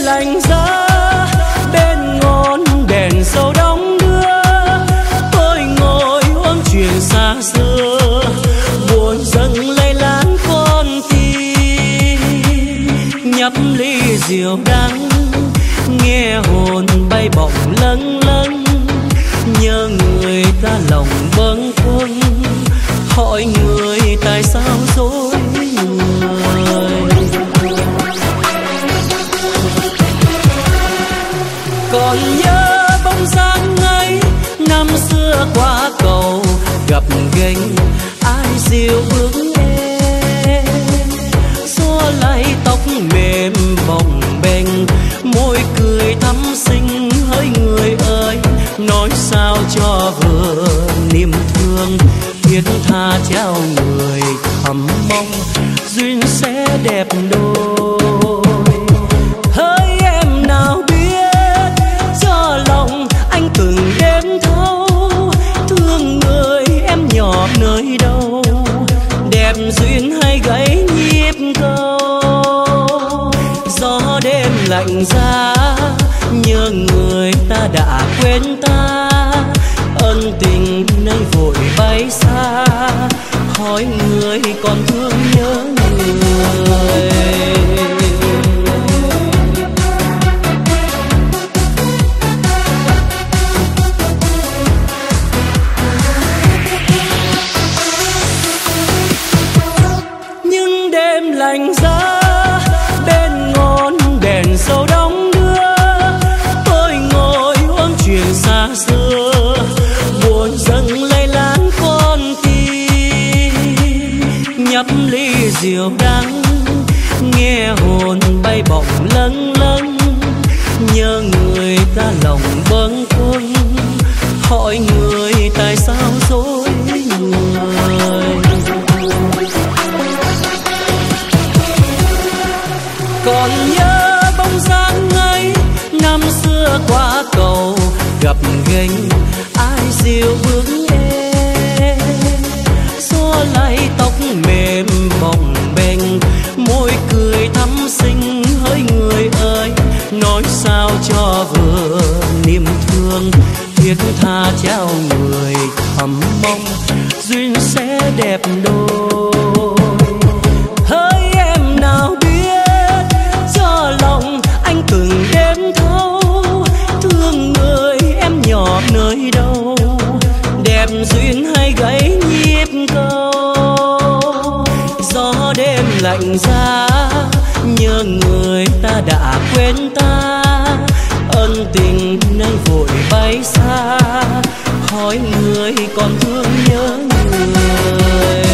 lạnh giá bên ngọn đèn dầu đong đưa, tôi ngồi ôm chuyện xa xưa buồn dâng lay láng con tim. Nhấp ly rượu đắng nghe hồn bay bổng lâng lâng, nhớ người ta lòng bâng khuâng, hỏi người tại sao dối người. Còn nhớ bóng dáng ấy năm xưa qua cầu gặp ghềnh, ai dìu bước em xua lay tóc mềm bồng bềnh, môi cười thắm xinh hỡi người ơi, nói sao cho vừa niềm thương thiết tha trao người thầm mong duyên sẽ đẹp đôi. Hỡi em nào biết cho lòng anh từng đêm thâu, thương người em nhỏ nơi đâu, đẹp duyên hay gãy nhịp câu. Gió đêm lạnh giá nhớ người ta đã quên ta, ân tình nay vội bay xa, hỏi người còn thương nhớ người. Nhưng đêm lạnh giá bên ngọn đèn dầu đong đưa, tôi ngồi ôm chuyện xa xưa buồn dâng lay láng con tim. Nhấp ly rượu đắng nghe hồn bay bổng lâng lâng, nhớ người ta lòng bâng khuâng, hỏi người tại sao dối người. Còn nhớ bóng dáng ấy năm xưa qua cầu gặp ghềnh, ai dìu bước em xua lay tóc mềm bồng bềnh, môi cười thắm xinh hỡi người ơi, nói sao cho vừa niềm thương thiết tha trao người thầm mong duyên sẽ đẹp đôi. Hỡi em nào biết cho lòng anh từng đêm thâu, thương người em nhỏ nơi đâu, đẹp duyên hay gãy nhịp câu. Gió đêm lạnh giá nhớ người ta đã quên ta, ân tình nay vội bay xa, hỏi người còn thương nhớ người.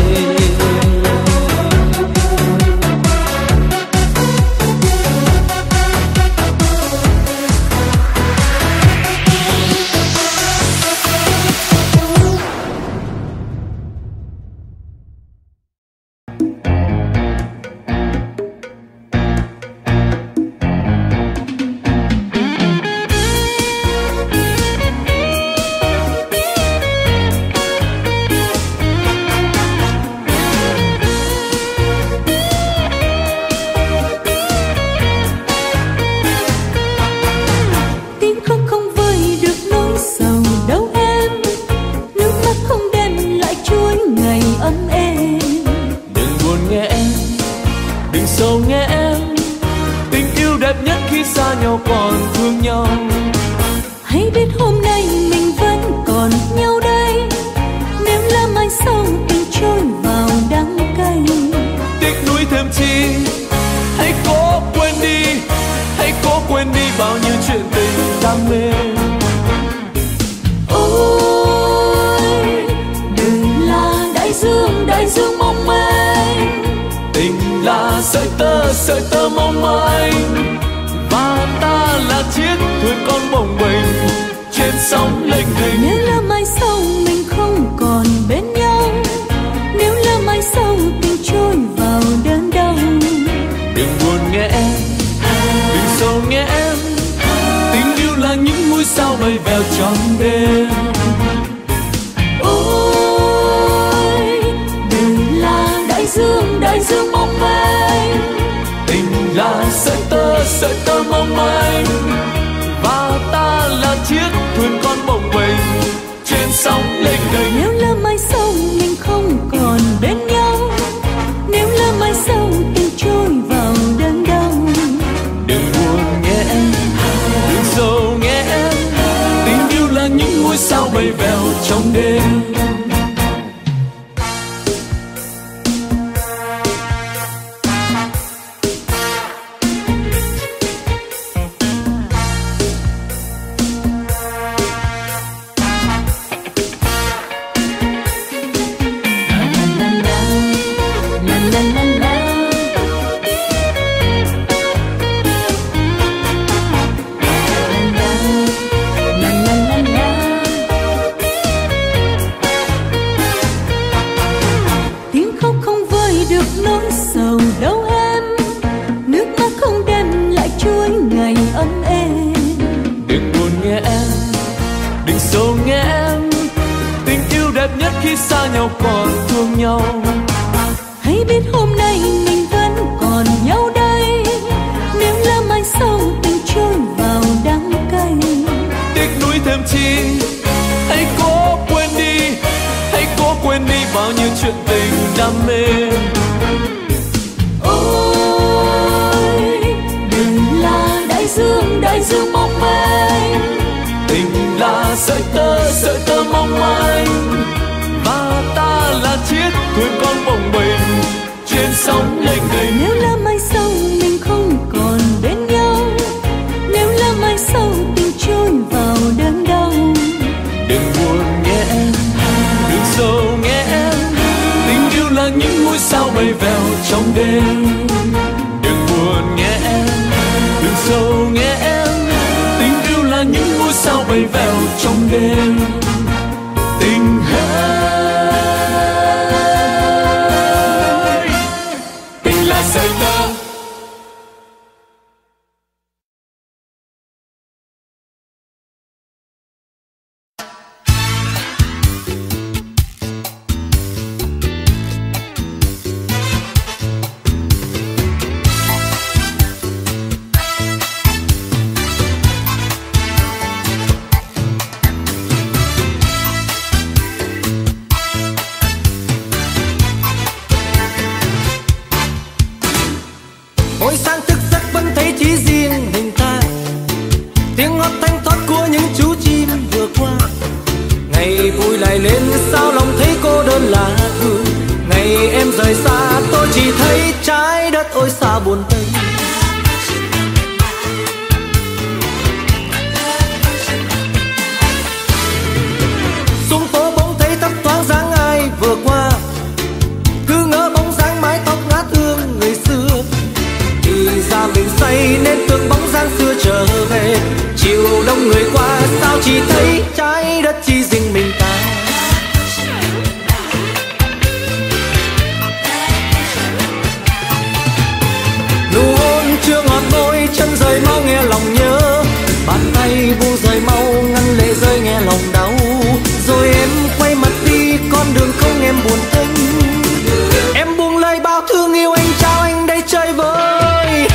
Sợi tơ mong manh và ta là chiếc thuyền con bồng bềnh trên sóng lênh đênh. Nếu là mai sau mình không còn bên nhau, nếu là mai sau tình trôi vào đơn đau, đừng buồn nghe em, đừng sầu nghe em, tình yêu là những mũi sao bay vèo trọn đêm. Ôi đời là đại dương mong manh, tình là sợi tơ sợi tơ mong manh, và ta là chiếc thuyền con bồng bềnh trên sóng lênh đênh. Nếu lỡ mai sau mình không còn bên nhau, nếu lỡ mai sau tình trôi vào đớn đau, đừng buồn nghe em, đừng sầu nghe em, tình yêu là những ngôi sao bay vèo trong đêm. Xa nhau còn thương nhau, hãy biết hôm nay mình vẫn còn nhau đây. Nếu lỡ mai sau tình trôi vào đắng cay, tiếc nuối thêm chi, hãy cố quên đi, hãy cố quên đi bao nhiêu chuyện tình đam mê. Ôi đừng là đại dương mong manh, tình là sợi tơ mong manh, và ta là chiếc thuyền con bồng bềnh trên sóng lênh đênh. Nếu lỡ mai sau mình không còn bên nhau, nếu lỡ mai sau tình trôi vào đớn đau, đừng buồn nghe em, đừng sầu nghe em, tình yêu là những ngôi sao bay vèo trong đêm. Đừng buồn nghe em, đừng sầu nghe em, tình yêu là những ngôi sao bay vèo trong đêm. Tình hỡi, tình là sợi tơ. Rời xa tôi chỉ thấy trái đất ôi xa buồn tênh. Xuống phố bỗng thấy thấp thoáng dáng ai vừa qua, cứ ngỡ bóng dáng mái tóc ngát hương người xưa. Thì ra mình say nên tưởng bóng dáng xưa trở về. Chiều đông người qua sao chỉ thấy trái đất chỉ riêng mình ta. Chưa ngọt môi chân rời mau nghe lòng nhớ, bàn tay buông rời mau ngăn lệ rơi nghe lòng đau. Rồi em quay mặt đi con đường không em buồn tênh. Em buông lời bao thương yêu anh trao anh đây chơi vơi.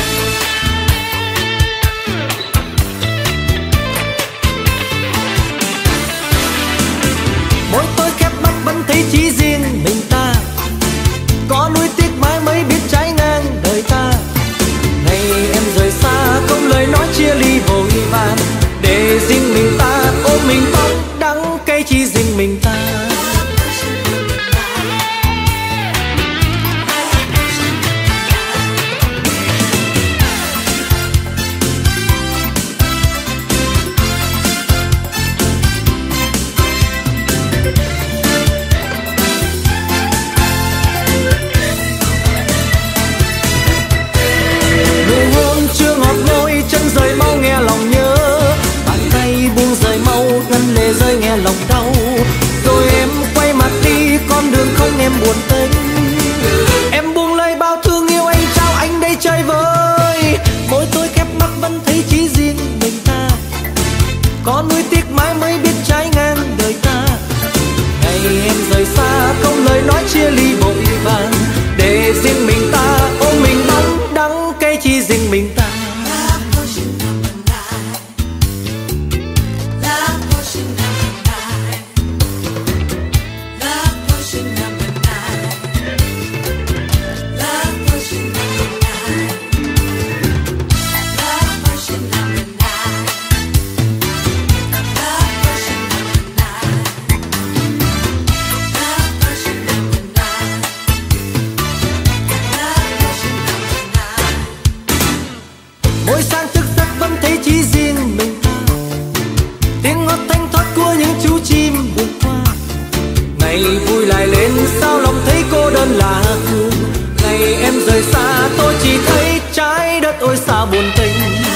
Mỗi tôi khép mắt vẫn thấy chỉ riêng mình ta. Có nuối tiếc mãi mới biết trái ngang đời ta. Em rời xa không lời nói chia ly vội vàng, để riêng mình ta ôm mình bóng đắng cay chỉ riêng mình ta. Rời mau nghe lòng nhớ, bàn tay buông rời mau ngăn lệ rơi nghe lòng đau. Rồi em quay mặt đi con đường không em buồn tênh. Em buông lời bao thương yêu anh trao anh đây chơi vơi. Mỗi tôi khép mắt vẫn thấy chỉ riêng mình ta. Có nuối tiếc mãi mới biết trái ngang đời ta. Ngày em rời xa không lời nói chia ly vội vàng, để riêng mình ta ôm mình bóng đắng cay chỉ riêng mình ta. Mỗi sáng thức giấc vẫn thấy chỉ riêng mình ta, tiếng hót thanh thoát của những chú chim buồn qua. Ngày vui lại lên sao lòng thấy cô đơn lạ thường, ngày em rời xa tôi chỉ thấy trái đất ôi sao buồn tênh.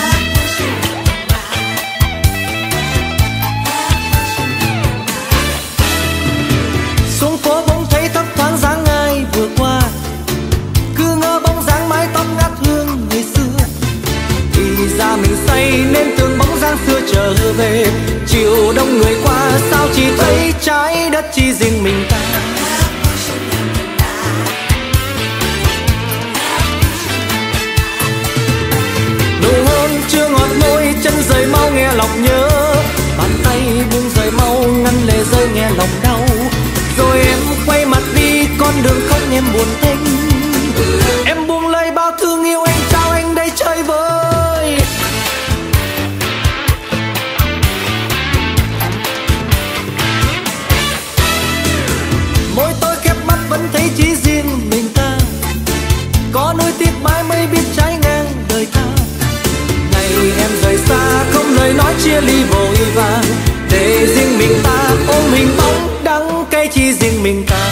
Xuống phố bỗng thấy thấp thoáng dáng ai vừa qua, cứ ngỡ bóng dáng mái tóc ngát hương ngày xưa. Thì ra mình say nên tưởng bóng dáng xưa trở về, chiều đông người qua sao chỉ thấy trái đất chỉ riêng mình ta. Nụ hôn chưa ngọt môi, chân rời mau nghe lòng nhớ, bàn tay buông rời mau ngăn lệ rơi nghe lòng đau. Rồi em quay mặt đi con đường không em buồn tênh, em buông lời bao thương yêu anh trao anh đây chơi vơi. Môi tôi khép mắt vẫn thấy chỉ riêng mình ta, có nỗi tiếc mãi mới biết trái ngang đời ta. Ngày em rời xa không lời nói chia ly vội vàng, để riêng mình ta ôm hình bóng đắng cay chỉ riêng mình ta.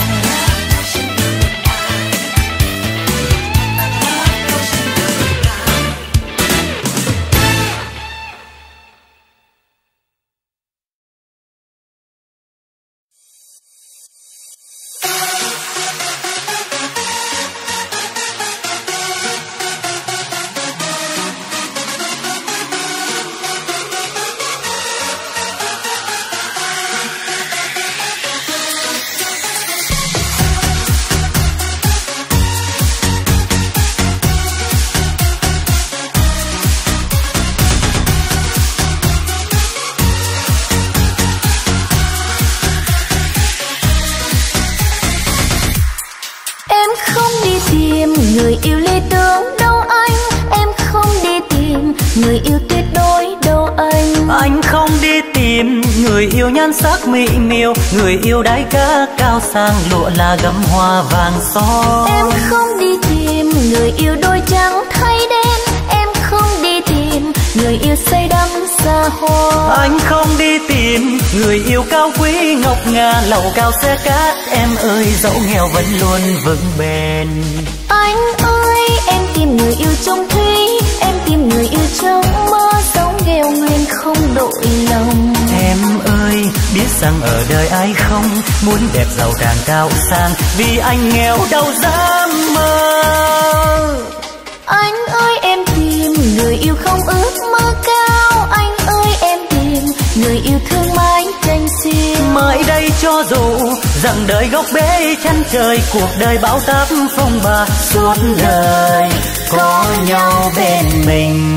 Người yêu lý tưởng đâu anh, em không đi tìm người yêu tuyệt đối đâu anh. Anh không đi tìm người yêu nhan sắc mỹ miều, người yêu đáy cá cao sang lụa là gấm hoa vàng son. Em không đi tìm người yêu đôi trắng thay đen, em không đi tìm người yêu say đắm xa hoa. Anh không đi tìm người yêu cao quý ngọc ngà lầu cao xe cát, em ơi dẫu nghèo vẫn luôn vững bền. Anh ơi em tìm người yêu trong thủy, em tìm người yêu trong mơ, sống nghèo nguyên không đổi lòng. Em ơi biết rằng ở đời ai không muốn đẹp giàu càng cao sang, vì anh nghèo đâu dám mơ. Anh ơi em tìm người yêu không ước mơ cao, anh ơi em tìm người yêu thương mãi tranh xiên. Mới đây cho dù rằng đời gốc bể chân trời, cuộc đời bão táp phong ba, suốt đời có nhau bên mình.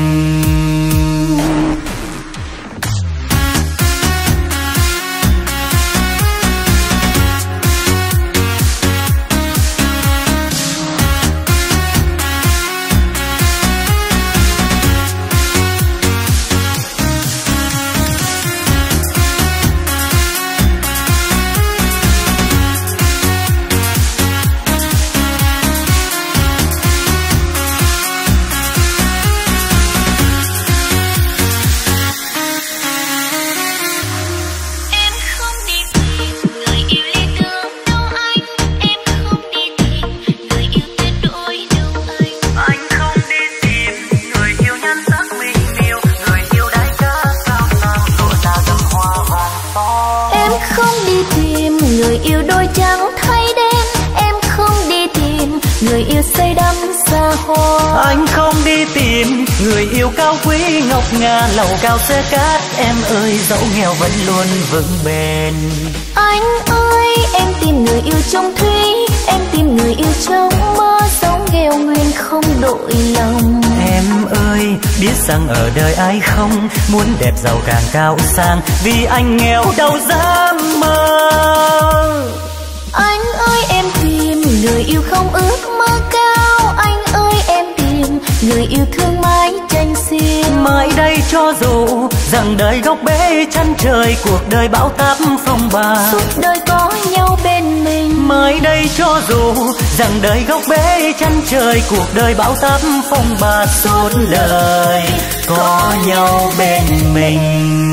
Người yêu đôi trắng thay đen, em không đi tìm người yêu say đắm xa hoa. Anh không đi tìm người yêu cao quý ngọc ngà lầu cao xe cát, em ơi dẫu nghèo vẫn luôn vững bền. Anh ơi em tìm người yêu trong thủy, em tìm người yêu trong mơ, sống nghèo nguyên không đổi lòng. Em ơi biết rằng ở đời ai không muốn đẹp giàu càng cao sang, vì anh nghèo đâu dám mơ. Anh ơi em tìm người yêu không ước mơ cao, anh ơi em tìm duyên, người yêu thương mãi tranh xiên. Mai đây cho dù rằng đời góc bể chân trời, cuộc đời bão táp phong ba, suốt đời có nhau bên mình. Mai đây cho dù rằng đời góc bể chân trời, cuộc đời bão táp phong ba, suốt đời có nhau bên mình.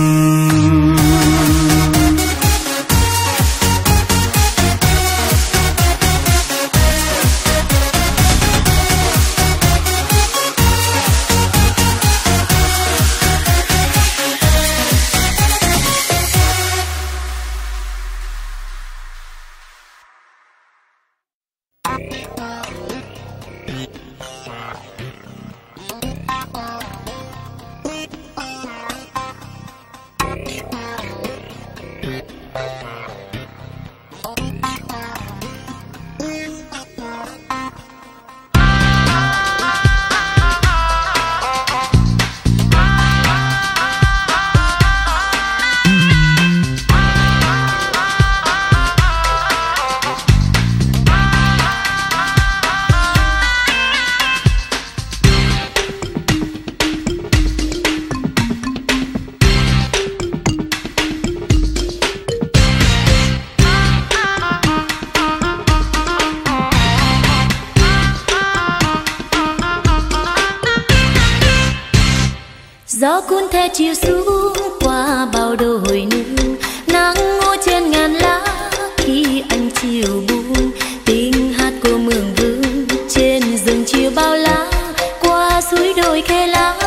Gió cuốn theo chiều xuống qua bao đồi nương, nắng ngô trên ngàn lá khi anh chiều buông. Tiếng hát của mường vương trên rừng chiều bao lá, qua suối đồi khe lá.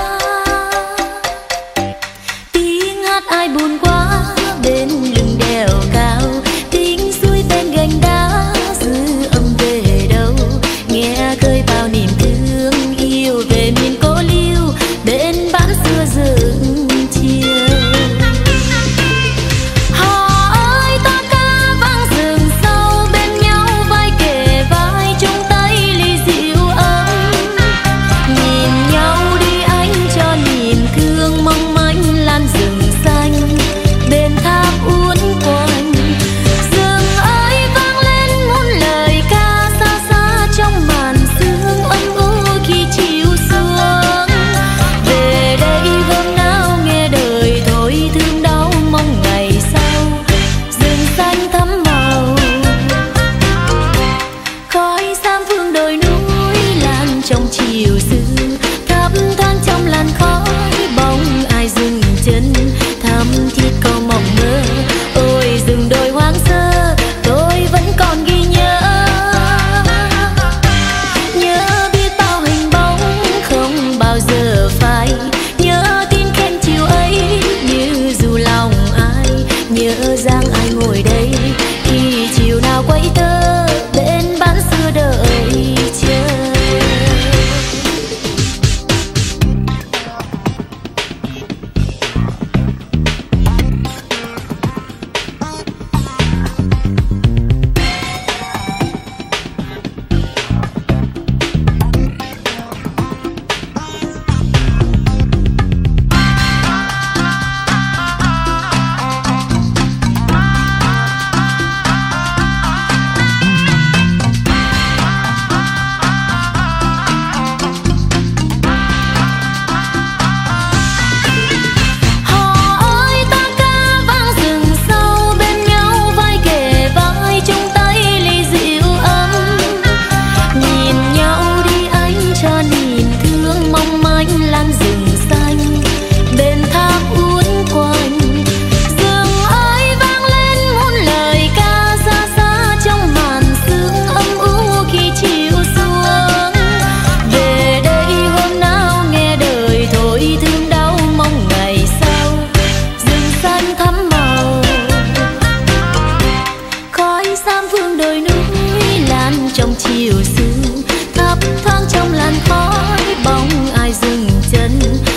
Tiếng hát ai buồn quá bên lưng đèo cao, tiếng suối bên gành đá dư âm về đâu. Nghe khơi bao niềm thương yêu về miền cô liêu bên bán xưa rừng chiều. Họ ơi ta ca vang rừng sâu, bên nhau vai kề vai chung tay ly rượu ấm. Nhìn nhau đi anh cho niềm thương mong manh lan rừng xanh bên tháp uốn quanh. Rừng ơi vang lên muôn lời ca xa xa trong màn sương âm u khi chiều xuống. Về đây hôm nào nghe đời thôi thương đau mong ngày sau rừng xanh thắm màu. Khói sam phương đồi núi lan trong chiều sương, thắp thoáng trong làn khói bóng ai dừng chân thắm thiết câu mộng mơ. Ôi rừng đồi hoang sơ tôi vẫn còn ghi nhớ, nhớ biết bao hình bóng không bao giờ phai. Nhớ tiếng khen chiều ấy như dù lòng ai, nhớ dáng ai ngồi đây khi chiều nào quay tơ bên bán xưa đợi chờ. Trong chiều sương thấp thoáng trong làn khói bóng ai dừng chân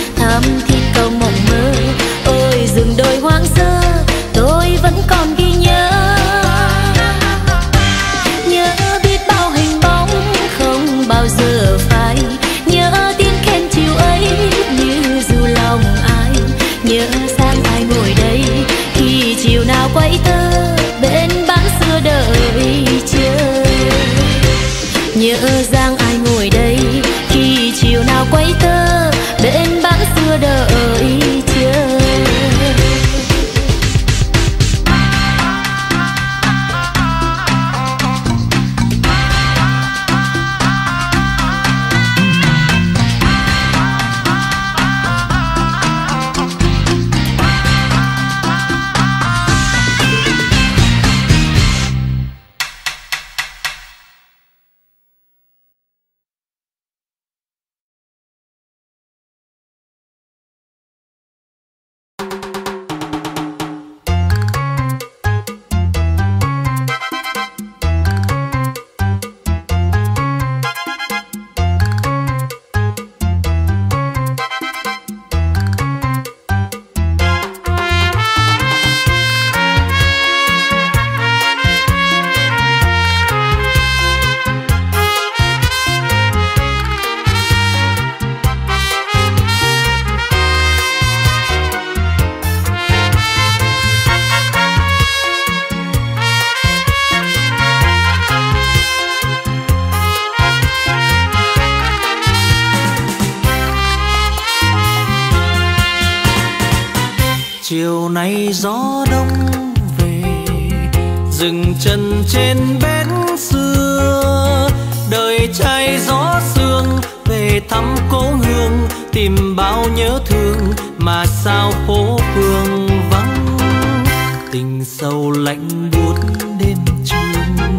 chiều nay gió đông về, dừng chân trên bến xưa, đời trai gió sương về thăm cố hương, tìm bao nhớ thương mà sao phố phường vắng, tình sâu lạnh buốt đêm trường.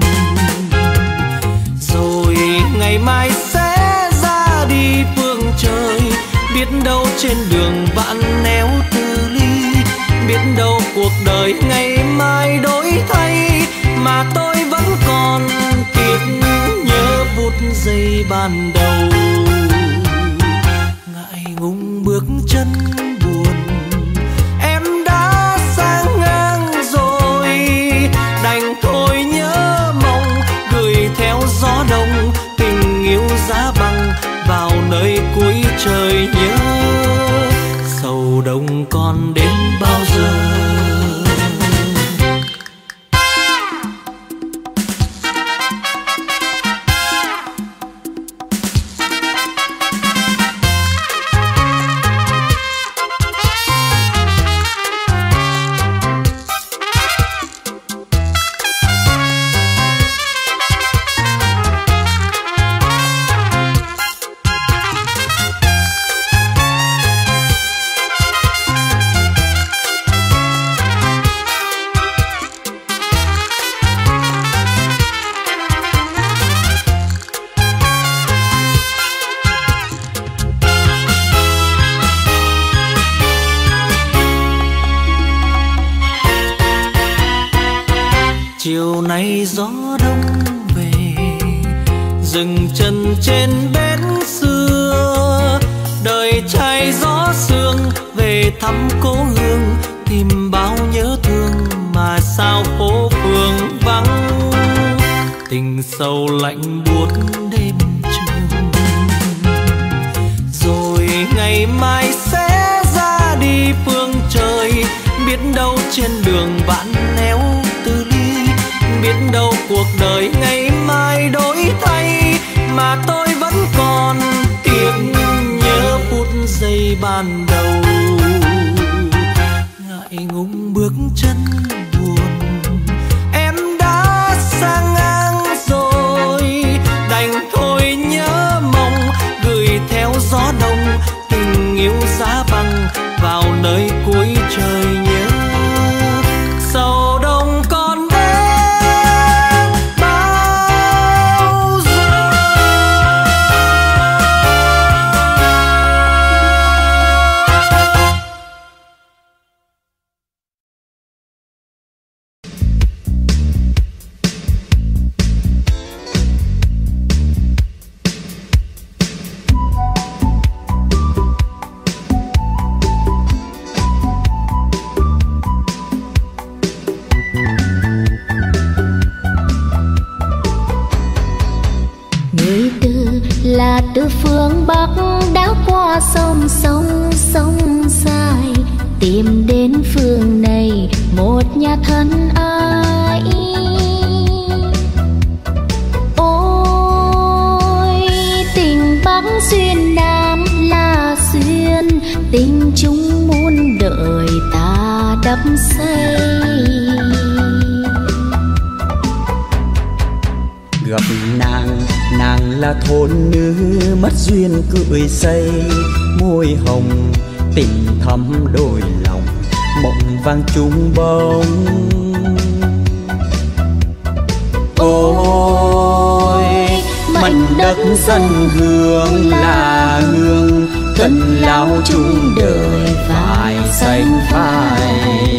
Rồi ngày mai sẽ ra đi phương trời, biết đâu trên đường vạn néo từ ly, biết đâu cuộc đời ngày mai đổi thay, mà tôi vẫn còn tiếc nhớ phút giây ban đầu. Ngại ngùng bước chân buồn, em đã sang ngang rồi, đành thôi nhớ mong gửi theo gió đông, tình yêu giá băng vào nơi cuối trời nhớ. Sầu đông còn đến bao giờ? Chiều nay gió đông về, dừng chân trên bến xưa, đời trai gió sương về thăm cố hương, tìm bao nhớ thương mà sao phố phường vắng, tình sâu lạnh buốt đêm trường. Rồi ngày mai sẽ ra đi phương trời, biết đâu trên đường vạn néo từ ly, biết đâu cuộc đời ngày mai đổi thay, mà tôi vẫn còn tiếc nhớ phút giây ban đầu. Ngại ngùng bước chân buồn, em đã sang ngang rồi, đành thôi nhớ mong gửi theo gió đông, tình yêu giá băng vào nơi cuối trời nhớ. Sầu đông còn đến bao giờ? Là từ phương Bắc đã qua sông sông dài, tìm đến phương này một nhà thân ai. Ôi tình Bắc xuyên Nam là xuyên, tình chúng muôn đời ta đắp xây. Gặp nàng là thôn nữ mất duyên cưỡi xây, môi hồng tình thắm đôi lòng, mộng vàng trung bông. Ôi mảnh đất dân hương là hương, cần lao chung đời phải xanh phai.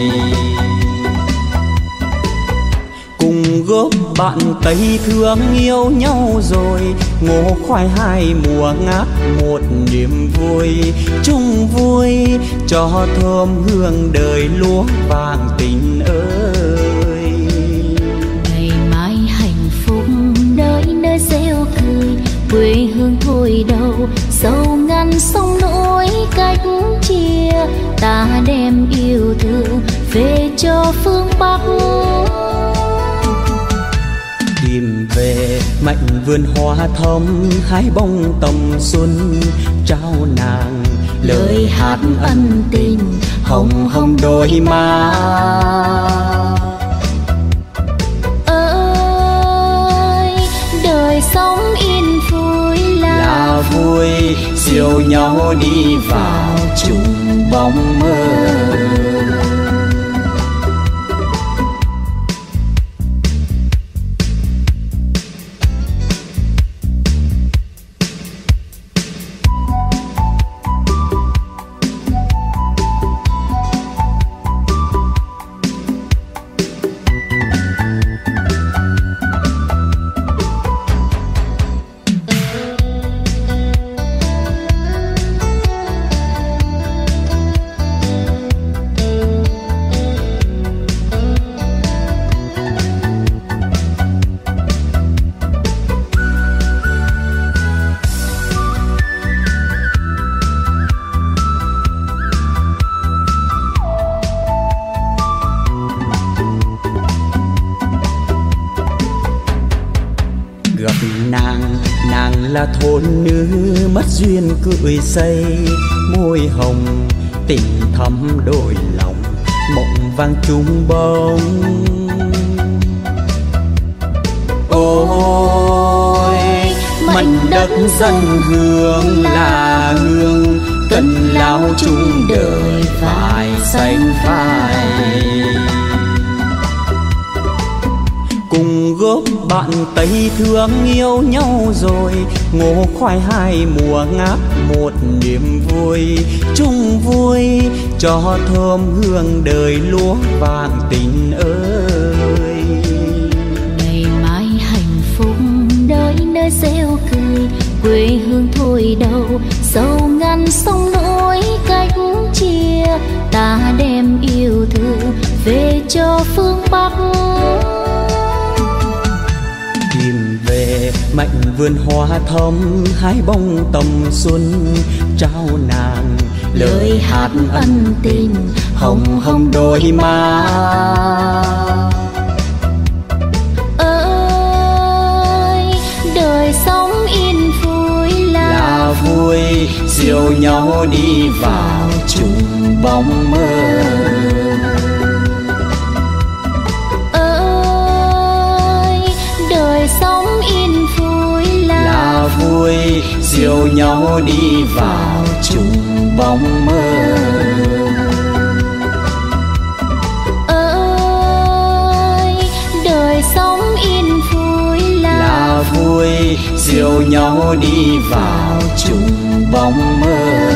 Cùng góp bạn Tây thương yêu nhau rồi, ngô khoai hai mùa ngát một niềm vui, chung vui cho thơm hương đời lúa vàng tình ơi. Ngày mai hạnh phúc nơi nơi reo cười, quê hương thôi đâu sâu ngăn sông nỗi cách chia, ta đem yêu thương về cho phương Bắc. Tìm về mảnh vườn hoa thắm, hái bông tầm xuân trao nàng lời hát ân tình, hồng hồng đôi má. Ơi đời sống yên vui là vui, siêu nhau đi vào chung bóng mơ. Là thôn nữ mất duyên cưỡi xây, môi hồng tình thắm đôi lòng, mộng vang chung bóng. Ôi mảnh đất dân hương là hương, cần lao chung đời phải xanh phai. Cùng góp bạn Tây thương yêu nhau rồi, ngô khoai hai mùa ngát một niềm vui, chung vui cho thơm hương đời lúa vàng tình ơi. Ngày mai hạnh phúc đời nơi reo cười, quê hương thôi đâu sâu ngăn sông nỗi cách chia, ta đem yêu thương về cho phương Bắc. Tìm về mạnh vườn hoa thắm, hái bông tầm xuân trao nàng lời hát ân tình, hồng hồng đôi má. Ơi đời sống yên vui là vui, siêu nhau đi vào chung bóng mơ. Sống yên vui là vui, siêu nhau đi vào chung bóng mơ. Ơi đời sống yên vui là vui, siêu nhau đi vào chung bóng mơ.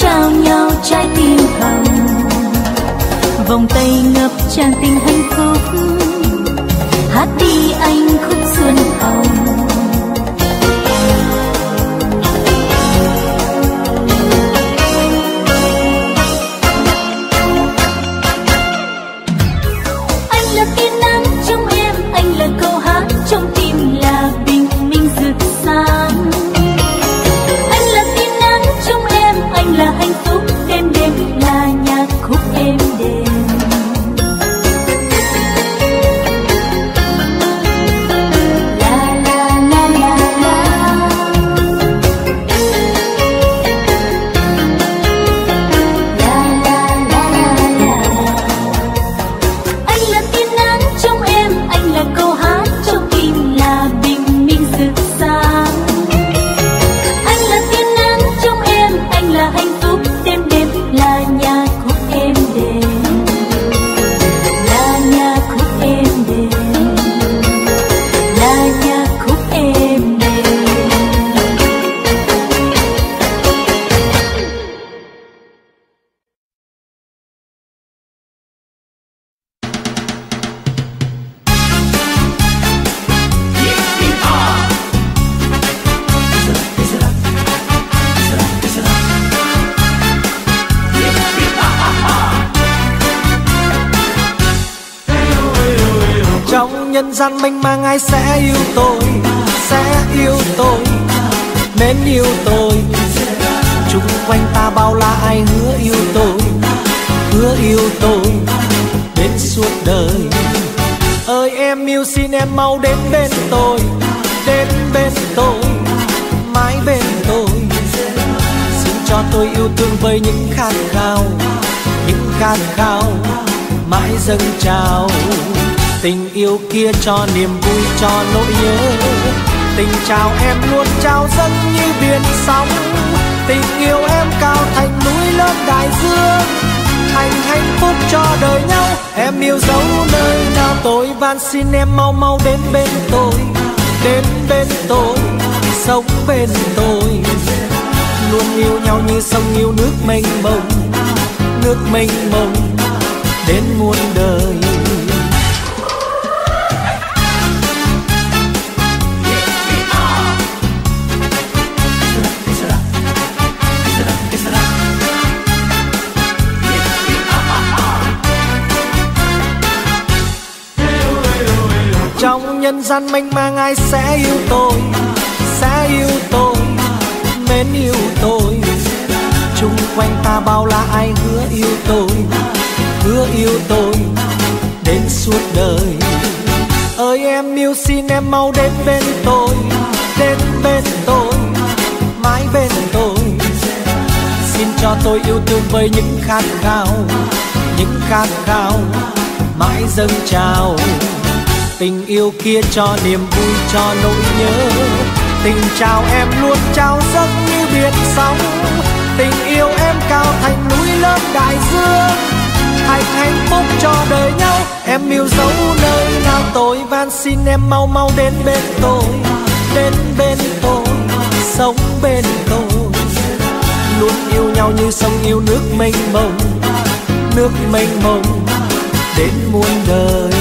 trao nhau trái tim hồng, vòng tay ngập tràn tình hạnh phúc, hát đi anh khúc xuân hồng. Trong tim là bình minh rực sáng, anh là tia nắng trong em, anh là hạnh phúc đêm đêm, là nhạc khúc êm đềm. La la la la la, la la la la la. Anh là tia nắng trong em, anh là câu hát trong tim là bình minh rực sáng. Anh là tia nắng trong em, anh là hạnh phúc đêm đêm, là nhạc khúc êm đềm, là nhạc khúc êm đềm, là nhạc khúc êm đềm. Trong nhân gian mênh mang ai sẽ yêu tôi, sẽ yêu tôi, mến yêu tôi. Chung quanh ta bao la ai hứa yêu tôi, hứa yêu tôi đến suốt đời. Ơi em yêu xin em mau đến bên tôi, đến bên tôi, mãi bên tôi. Xin cho tôi yêu thương với những khát khao, những khát khao mãi dâng trào. Tình yêu kia cho niềm vui, cho nỗi nhớ. Tình chào em luôn trao dâng như biển sóng. Tình yêu em cao thành núi lớn đại dương, thành hạnh phúc cho đời nhau. Em yêu dấu nơi nào tôi van xin em mau mau đến bên tôi, đến bên tôi, sống bên tôi. Luôn yêu nhau như sông yêu nước mênh mông, nước mênh mông đến muôn đời. Trong nhân gian mênh mang ai sẽ yêu tôi, sẽ yêu tôi, mến yêu tôi. Chung quanh ta bao la ai hứa yêu tôi, hứa yêu tôi đến suốt đời. Ơi em yêu xin em mau đến bên tôi, đến bên tôi, mãi bên tôi. Xin cho tôi yêu thương với những khát khao, những khát khao mãi dâng trào. Tình yêu kia cho niềm vui, cho nỗi nhớ. Tình chào em luôn trao dâng như biển sóng. Tình yêu em cao thành núi lớn đại dương, thành hạnh phúc cho đời nhau. Em yêu dấu nơi nào tôi van xin em mau mau đến bên tôi, đến bên tôi, sống bên tôi. Luôn yêu nhau như sông yêu nước mênh mông, nước mênh mông đến muôn đời.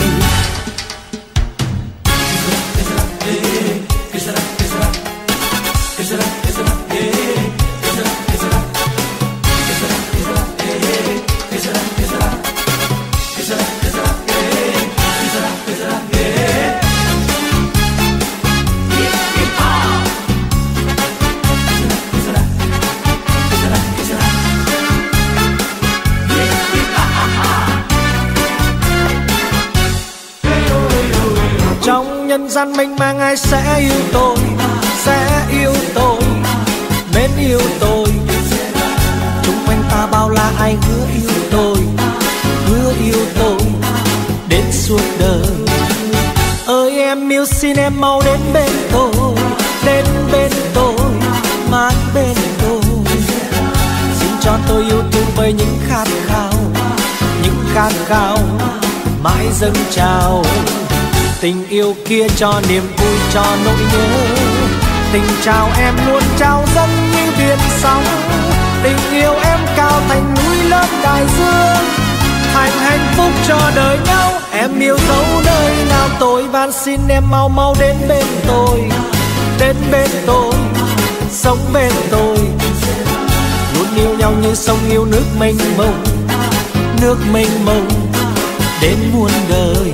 Nhân gian mênh mang ai sẽ yêu tôi, sẽ yêu tôi, mến yêu tôi. Chung quanh ta bao la ai hứa yêu tôi, hứa yêu tôi đến suốt đời. Ơi em yêu xin em mau đến bên tôi, đến bên tôi, mãi bên tôi. Xin cho tôi yêu thương với những khát khao, những khát khao mãi dâng trào. Tình yêu kia cho niềm vui, cho nỗi nhớ. Tình chào em luôn trao dâng như biển sóng. Tình yêu em cao thành núi lớn đại dương, thành hạnh phúc cho đời nhau. Em yêu dấu nơi nào tôi van xin em mau mau đến bên tôi, đến bên tôi, sống bên tôi. Luôn yêu nhau như sông yêu nước mênh mông, nước mênh mông đến muôn đời.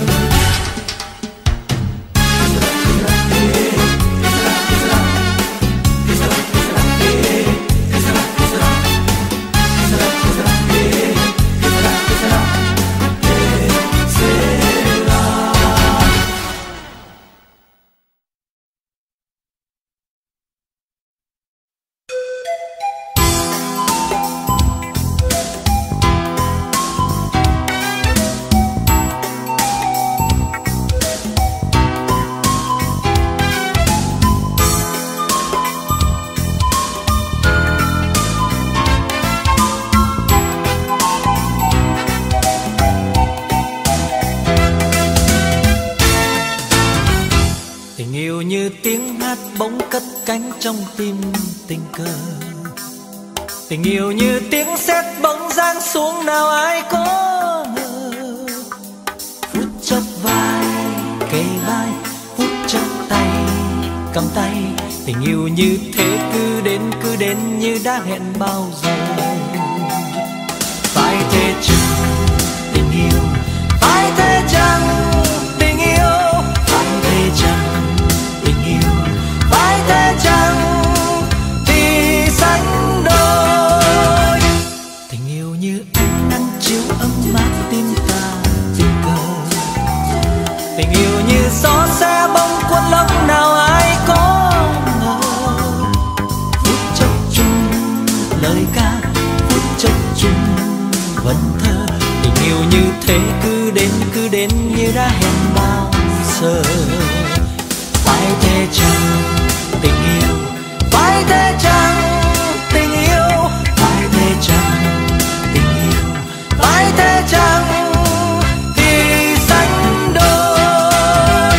Trong tim tình cờ, tình yêu như tiếng sét bỗng giáng xuống nào ai có ngờ. Phút chốc vai kề vai, phút chốc tay cầm tay, tình yêu như thế cứ đến như đã hẹn bao giờ. Phải thế chăng tình yêu, phải thế chăng tình yêu, phải thế chăng tình yêu, phải thế chăng thì sánh đôi. Tình yêu như ánh nắng chiếu ấm áp tim ta tình cờ, tình yêu như gió xe bông cuốn lông nào ai có ngờ. Phút chốc chung lời ca, phút chốc chung vần thơ, tình yêu như thế cứ đến như đã hẹn bao giờ. Phải thế chăng tình yêu, phải thế chăng tình yêu, phải thế chăng tình yêu, phải thế chăng thì sánh đôi.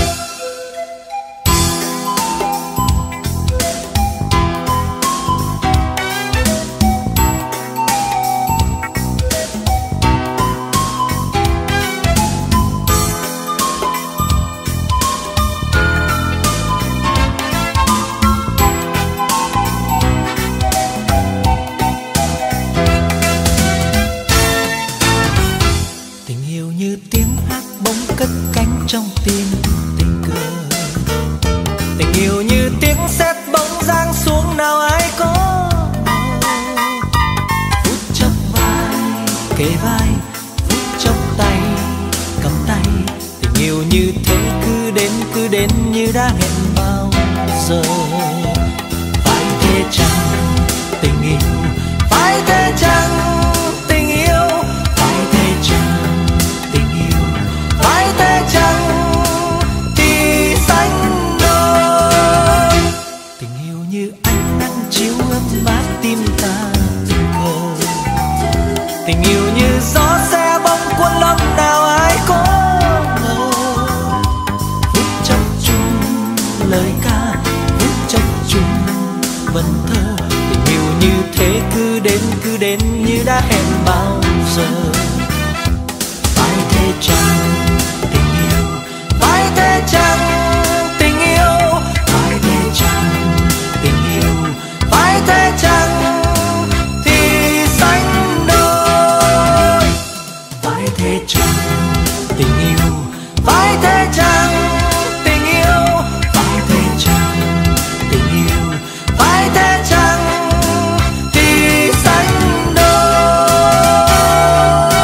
Trong tim tình cờ, tình yêu như tiếng sét bỗng giáng xuống nào ai có ngờ. Phút chốc vai kề vai, phút chốc tay cầm tay, tình yêu như thế cứ đến như đã hẹn bao giờ. Phải thế chăng tình yêu, phải thế chăng tình yêu, phải thế chăng tình yêu, phải thế chăng thì sánh đôi. Tình yêu như ánh nắng chiếu ấm áp tim ta tình cờ, tình yêu như gió xe bông cuốn lông nào ai có ngờ. Phút chốc chung lời ca, phút chốc chung vần thơ, tình yêu như thế cứ đến như đã hẹn bao giờ. Phải thế chăng tình yêu, phải thế chăng tình yêu, phải thế chăng tình yêu, phải thế chăng thì sánh đôi. Phải thế chăng tình yêu, phải thế chăng tình yêu, phải thế chăng tình yêu, phải thế chăng thì sánh đôi.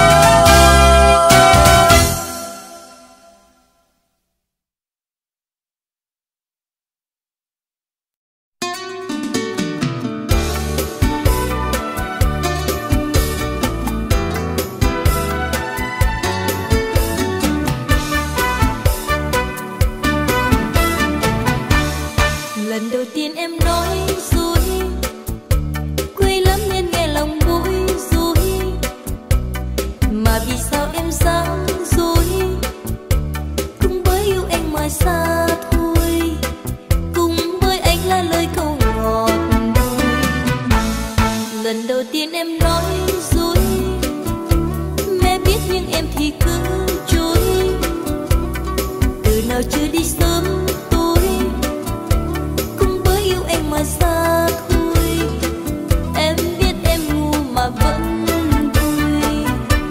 tiên em nói dối, mẹ biết nhưng em thì cứ chối. Từ nào chưa đi sớm tối, cùng với yêu anh mà xa thôi. Em biết em ngu mà vẫn vui.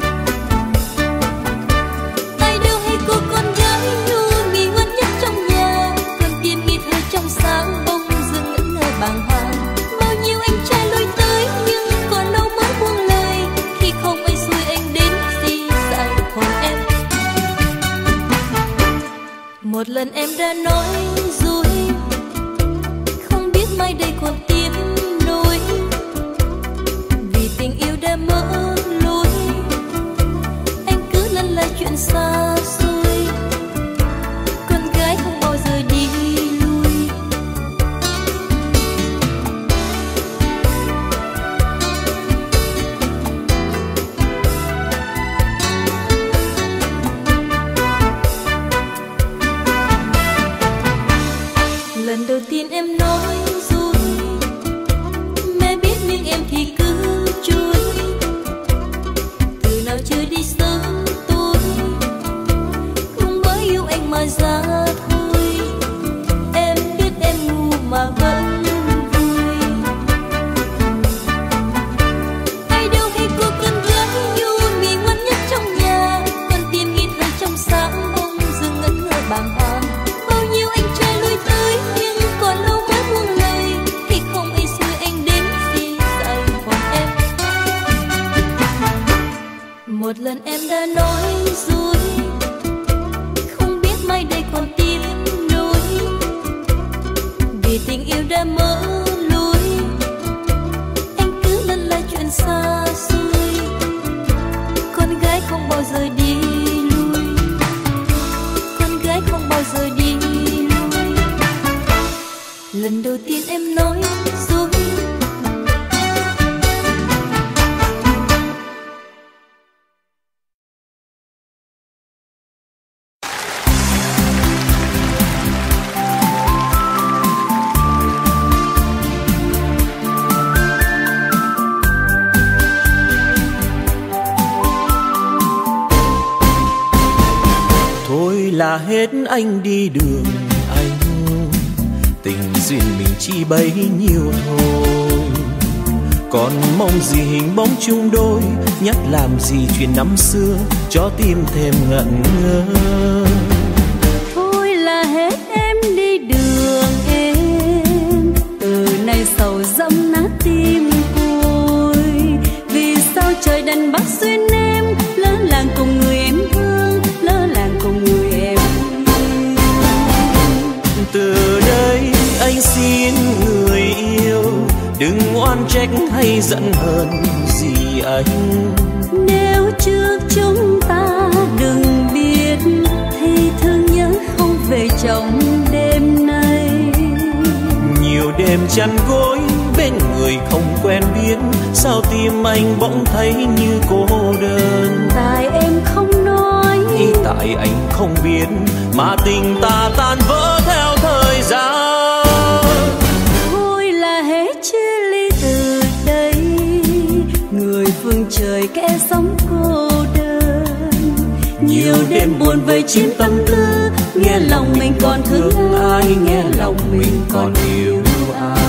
Ai đâu hay cô con gái nhu mì ngoan nhất trong nhà, con tim ít hơi trong sáng bông dưng ngẩn ngơ bàng hoàng. Bao nhiêu anh trai lối tới nhưng còn lâu mới buông lời, khi không ai xui anh đến gì dại hồn em. Một lần em đã nói dối, không biết mai đây còn tiếp nối. Vì tình yêu đã mở lối, anh cứ lân la chuyện xa xôi. Con gái không bao giờ đi lui. Lần đầu tiên em nói dối, mẹ biết nhưng em thì cứ chối. Từ nào chưa đi sớm tối, cùng mới yêu anh mà ra thôi. Em biết em ngu mà vẫn vui. Ai đâu hay cô con gái nhu mì ngoan nhất trong nhà, con tim ít hơi trong sáng bông dưng ngẩn ngơ bàng hoàng. Bao nhiêu anh trai lối tới nhưng còn lâu mới buông lời, khi không ai xui anh đến gì dại hồn em. Một lần em đã nói dối, không biết mai đây còn tiếp nối. Vì tình yêu đã mở lối, anh cứ lân la chuyện xa xôi. Con gái không bao giờ đi lui, con gái không bao giờ đi lui. Lần đầu tiên em nói dối. Thôi là hết anh đi đường anh, tình duyên mình chỉ bấy nhiêu thôi. Còn mong gì hình bóng chung đôi, nhắc làm gì chuyện năm xưa cho tim thêm ngẩn ngơ. Thôi là hết em đi đường em, từ nay sầu dẫm nát tim tôi. Vì sao trời đành bắt duyên em, lỡ làng cùng người em thương, lỡ làng cùng người em. Từ đây anh xin người yêu, đừng oan trách hay giận hờn gì anh. Nếu trước chúng ta đừng biết, thì thương nhớ không về trong đêm nay. Nhiều đêm chăn gối bên người không quen biết, sao tim anh bỗng thấy như cô đơn. Tại em không nói, tại anh không biết, mà tình ta tan vỡ theo thời gian. thôi là hết chia ly từ đây, người phương trời kẻ sống cô đơn. Nhiều đêm buồn vây chim tâm tư, nghe lòng mình còn thương ai, nghe lòng mình còn yêu ai.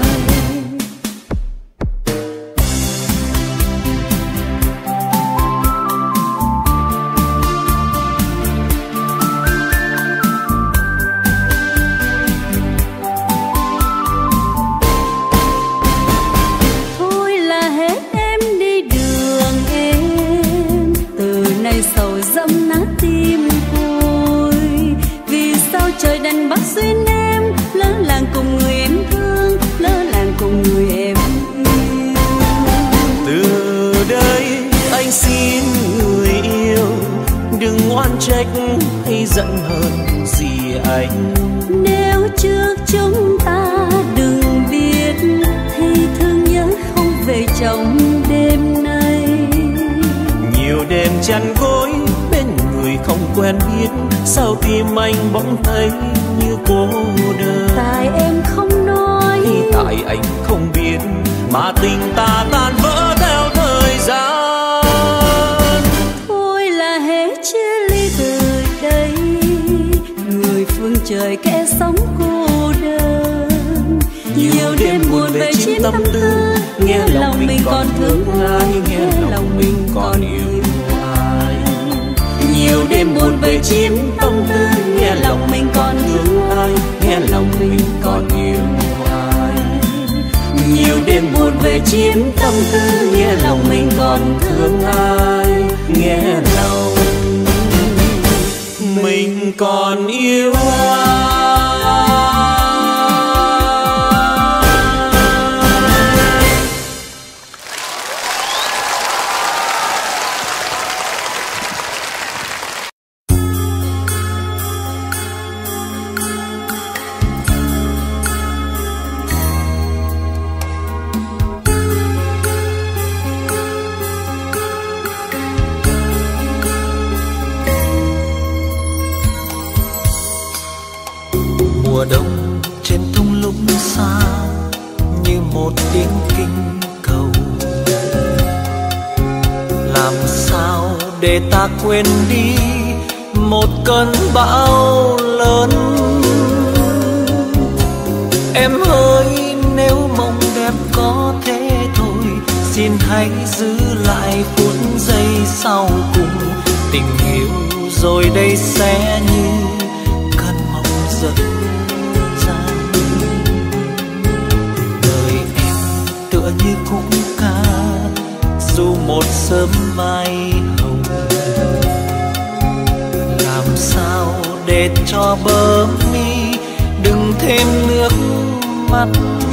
Thôi là hết em đi đường em, từ nay sầu dẫm nát tim tôi. Vì sao trời đành bắt duyên em, lỡ làng cùng người em thương, lỡ làng cùng người em yêu. Từ đây anh xin người yêu, đừng oan trách hay giận hờn gì anh. Nếu trước chúng ta đừng biết, thì thương nhớ không về trong đêm nay. Nhiều đêm chăn gối bên người không quen biết, sao tim anh bỗng thấy như cô đơn. Tại em không nói, tại anh không biết, mà tình ta tan vỡ. tâm tư, nghe lòng mình còn thương ai, nghe lòng mình còn yêu ai. Nhiều đêm buồn về chiếm tâm tư, nghe lòng mình còn thương ai, nghe lòng mình còn yêu ai. Nhiều đêm buồn về chiếm tâm tư, nghe lòng mình còn thương ai, nghe lòng mình còn yêu ai. Mùa đông trên thung lũng xa như một tiếng kinh cầu. Làm sao để ta quên đi một cơn bão lớn. Em ơi, nếu mộng đẹp có thế thôi, xin hãy giữ lại phút giây sau cùng. Tình yêu rồi đây sẽ như cơn mộng giấc. Tựa như khúc ca dù một sớm mai hồng. Làm sao để cho bờ mi đừng thêm nước mắt.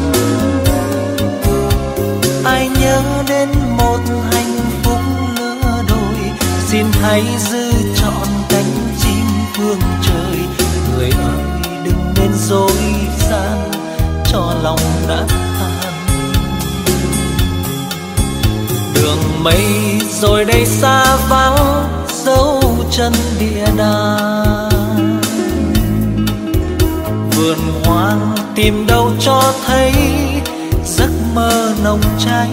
Ai nhớ đến một hạnh phúc lứa đôi, xin hãy giữ trọn cánh chim phương trời. Người ơi, đừng nên dối gian cho lòng đã tan. Đường mây rồi đây xa vắng dấu chân địa đàng. Vườn hoang tìm đâu cho thấy giấc mơ nồng cháy.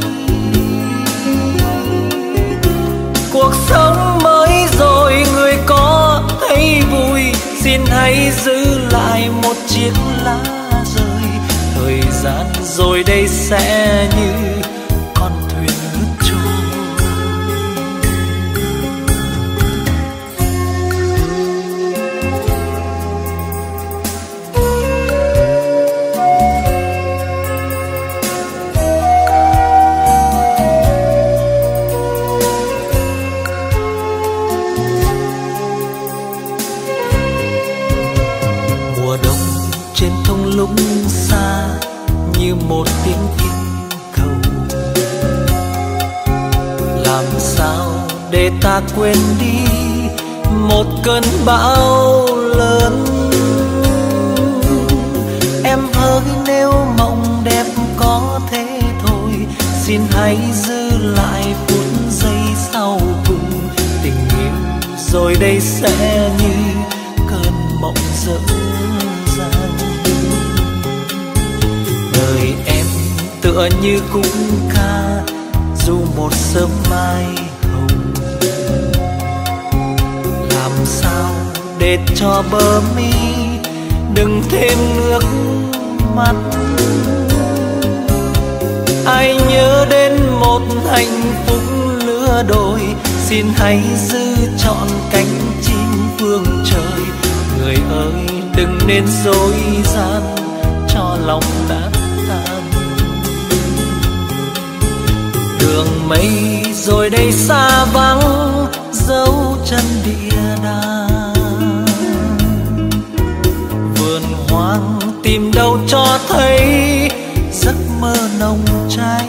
Cuộc sống mới rồi người có thấy vui, xin hãy giữ lại một chiếc lá rơi. Thời gian rồi đây sẽ như con thuyền lướt trôi. Mùa đông trên thung lũng xa như một tiếng kinh cầu. Làm sao để ta quên đi một cơn bão lớn. Em ơi, nếu mộng đẹp có thế thôi, xin hãy giữ lại phút giây sau cùng. Tình yêu rồi đây sẽ như cơn mộng dở dang. Đời em tựa như khúc ca dù một sớm mai hồng. Làm sao để cho bờ mi đừng thêm nước mắt. Ai nhớ đến một hạnh phúc lứa đôi, xin hãy giữ trọn cánh chim phương trời. Người ơi, đừng nên dối gian cho lòng đã tan. Đường mây rồi đây xa vắng dấu chân địa đàng. Vườn hoang tìm đâu cho thấy giấc mơ nồng cháy.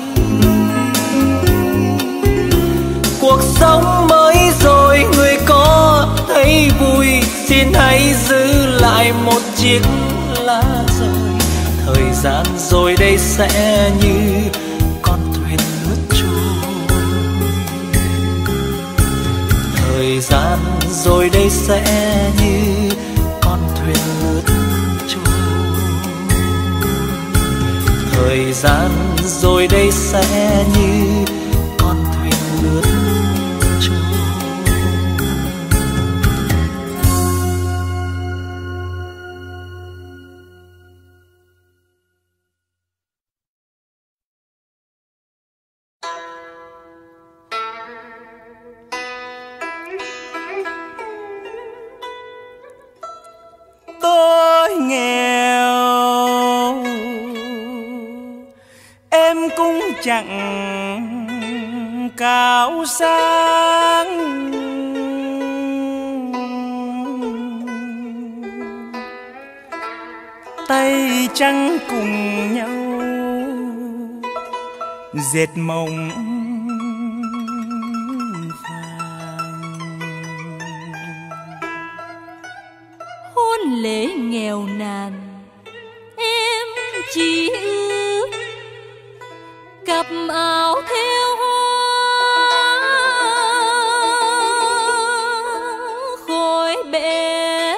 Cuộc sống mới rồi người có thấy vui, xin hãy giữ lại một chiếc lá rơi. Thời gian rồi đây sẽ như con thuyền lướt trôi. Thời gian rồi đây sẽ như con thuyền lướt trôi. Thời gian rồi đây sẽ như con thuyền lướt chẳng cao sang. Tay trắng cùng nhau dệt mộng vàng. Hôn lễ nghèo nàn em chỉ ước cặp áo theo hoa khói bé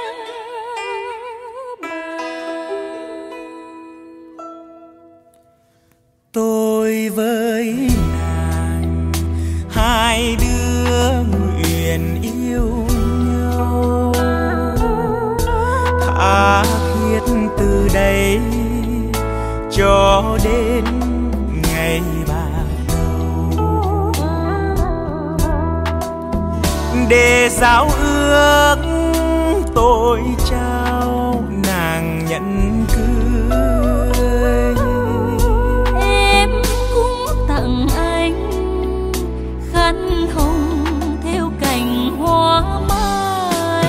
tôi với nàng hai đứa nguyện yêu nhau tha thiết từ đây cho đến ngày bạc đầu, để giao ước tôi trao nàng nhẫn cưới. em cũng tặng anh khăn hồng theo cành hoa mai.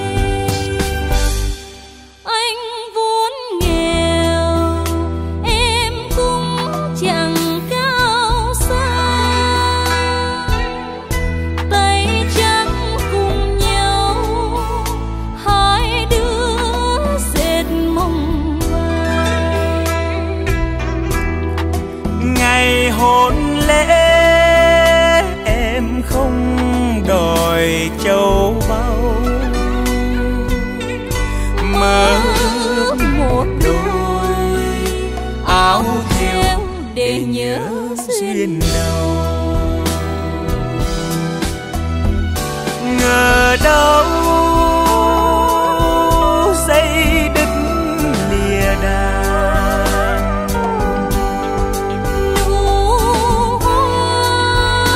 Anh vốn nghèo em cũng chẳng cao sang, tay trắng cùng nhau hai đứa dệt mộng vàng. Ngày hôn lễ em không đòi châu báu, mơ ước một đôi áo thêu để nhớ duyên đầu. Ngờ đâu dây đứt lìa đàn, Nụ hoa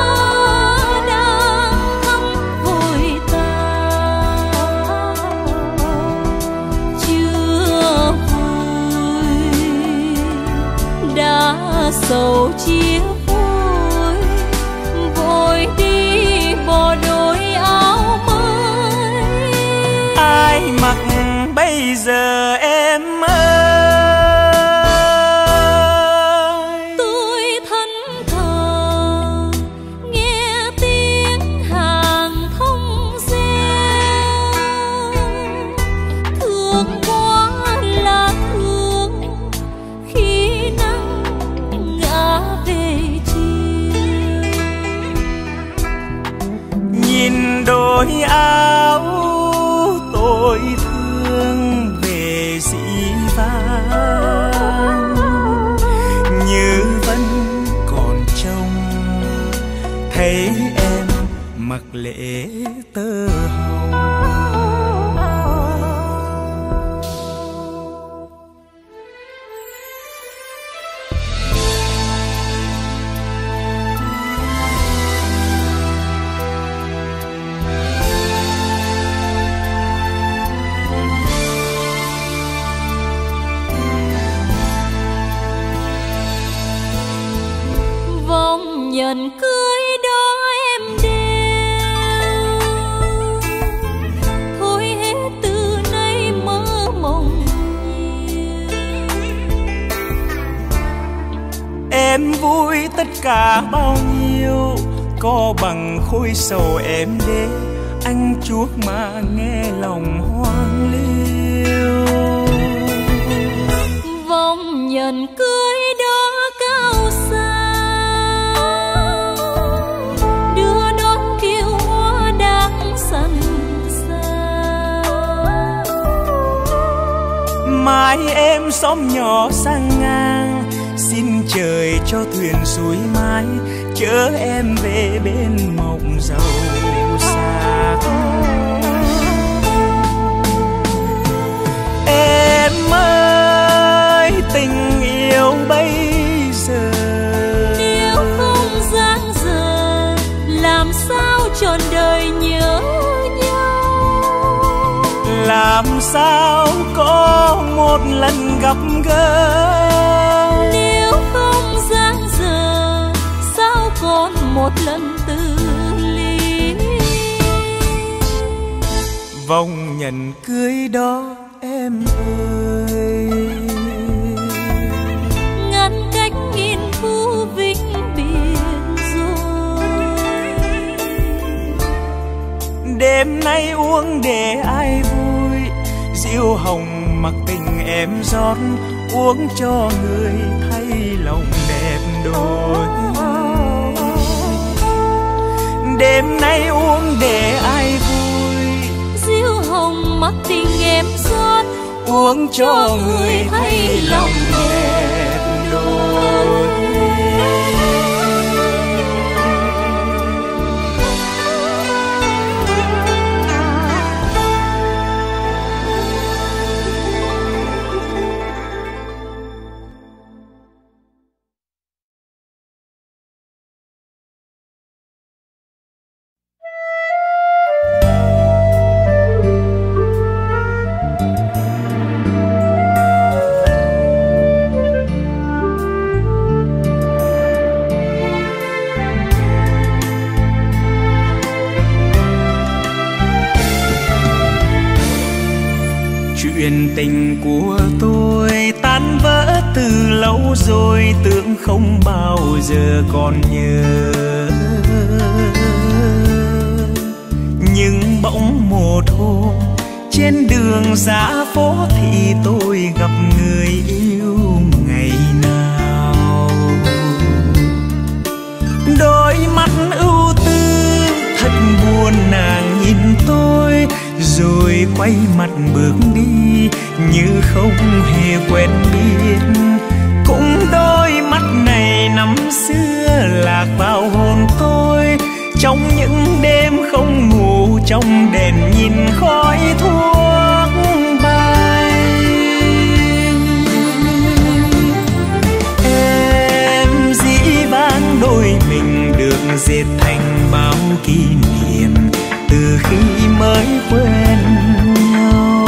đang thắm vội tàn, chưa vui đã sầu chia phôi, vội đi bỏ đôi áo mới. ai mặc bây giờ em ơi. Tôi thẫn thờ nghe tiếng hàng thông reo, thương quá là thương khi nắng ngã về chiều. Nhìn đôi áo tôi thương về dĩ vãng, như vẫn còn trông thấy em mặc lễ tơ hồng. Vòng nhẫn cưới đó em đeo, thôi hết từ nay mơ mộng nhiều. Em vui tất cả bao nhiêu, có bằng khối sầu em đế anh chuốc mà nghe lòng hoang liêu. Vòng nhẫn cưới đó cao xa, đưa đón kiêu hoa đang sần xa. Mai em xóm nhỏ sang ngang, xin trời cho thuyền suối mái chở em về bên mộng giàu sang. Em ơi tình yêu bây giờ, Nếu không dang dở làm sao trọn đời nhớ nhau. làm sao có một lần gặp gỡ. Nếu không dang dở một lần từ ly. Vòng nhẫn cưới đó em ơi, ngăn cách nghìn thu vĩnh biệt rồi. Đêm nay uống để ai vui, rượu hồng mặc tình em rót, uống cho người thay lòng đẹp đôi. Đêm nay uống để ai vui, rượu hồng mặc tình em rót, uống cho người thay lòng đẹp đôi. Chuyện tình của tôi tan vỡ từ lâu rồi, tưởng không bao giờ còn nhớ. Nhưng bỗng một hôm trên đường dã phố thì tôi gặp người yêu ngày nào. Đôi mắt ưu tư thật buồn, nàng nhìn tôi rồi quay mặt bước đi như không hề quen biết. Cũng đôi mắt này năm xưa lạc vào hồn tôi, trong những đêm không ngủ, trong đèn nhìn khói thuốc bay. Em dĩ vãng đôi mình được dệt thành bao kỷ niệm từ khi mới quen nhau.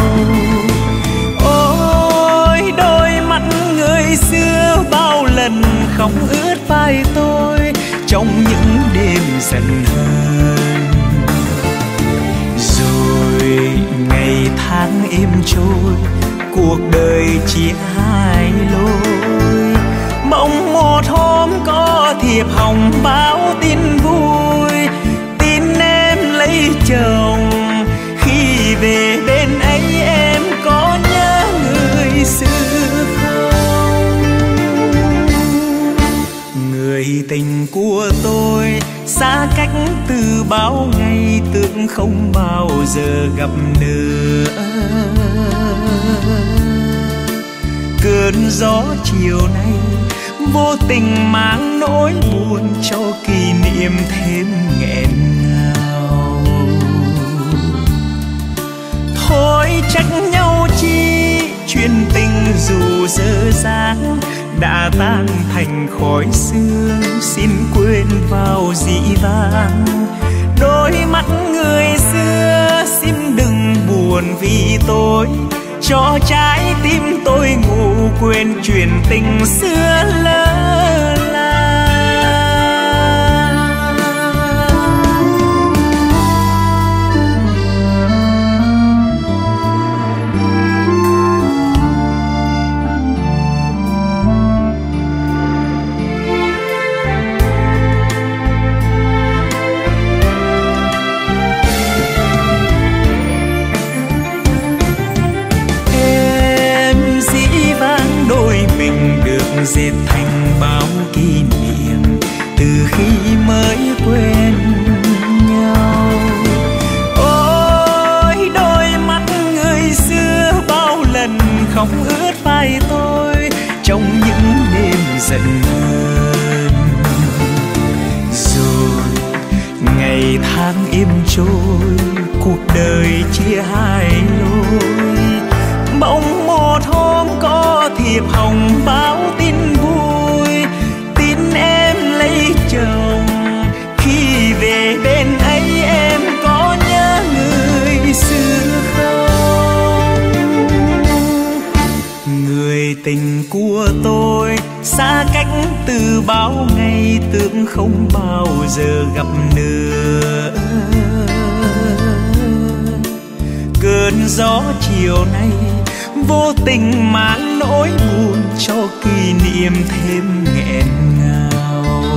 Ôi đôi mắt người xưa bao lần không ướt vai tôi trong những đêm giận hờn. Rồi ngày tháng êm trôi, cuộc đời chia hai lối. Bỗng một hôm có thiệp hồng báo tin vui, tin em lấy chồng. Khi về bên ấy em có nhớ người xưa không? Người tình của tôi xa cách từ bao ngày, tưởng không bao giờ gặp nữa. Cơn gió chiều nay vô tình mang nỗi buồn cho kỷ niệm thêm nghẹn ngào. Thôi trách nhau chi, chuyện tình dù dở dang đã tan thành khói sương, xin quên vào dĩ vãng. Đôi mắt người xưa xin đừng buồn vì tôi, cho trái tim tôi ngủ quên chuyện tình xưa lỡ là. Dệt thành bao kỷ niệm từ khi mới quen nhau. Ôi đôi mắt người xưa bao lần không ướt vai tôi trong những đêm giận hờn. Rồi ngày tháng êm trôi, cuộc đời chia hai lối. Bỗng một hôm có thiệp hồng báo tin vui, tin em lấy chồng. Khi về bên ấy em có nhớ người xưa không? Người tình của tôi xa cách từ bao ngày, tưởng nhưng không bao giờ gặp nữa. Cơn gió chiều nay vô tình mang nỗi buồn cho kỷ niệm thêm nghẹn ngào.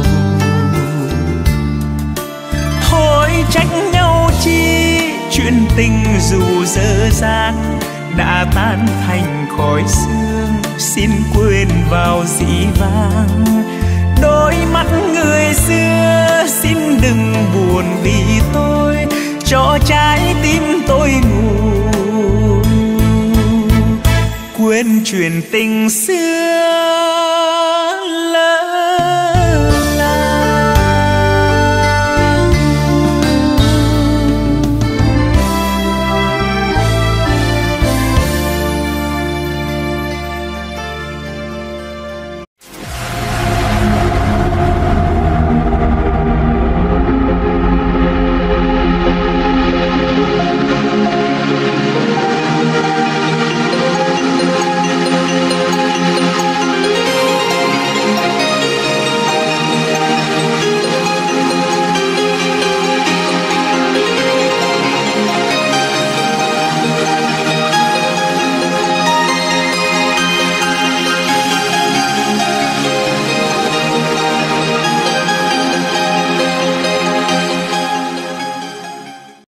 Thôi trách nhau chi, chuyện tình dù dở dang đã tan thành khói sương, xin quên vào dĩ vãng. Đôi mắt người xưa xin đừng buồn vì tôi, cho trái tim tôi ngủ quên chuyện tình xưa.